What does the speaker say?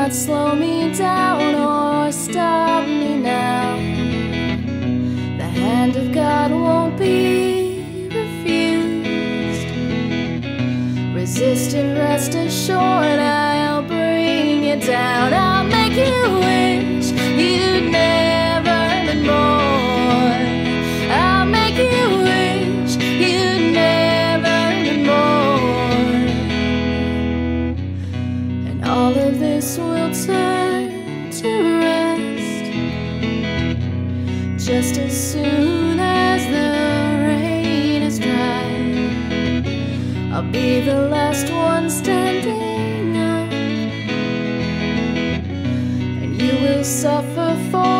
cannot slow me down or stop me now. The hand of God won't be refused. Resist and rest assured, I'll bring you down. I'll make you wish you'd never been born. I'll make you wish you'd never been born. And all of this will turn to rest just as soon as the rain is dry. I'll be the last one standing up, and you will suffer for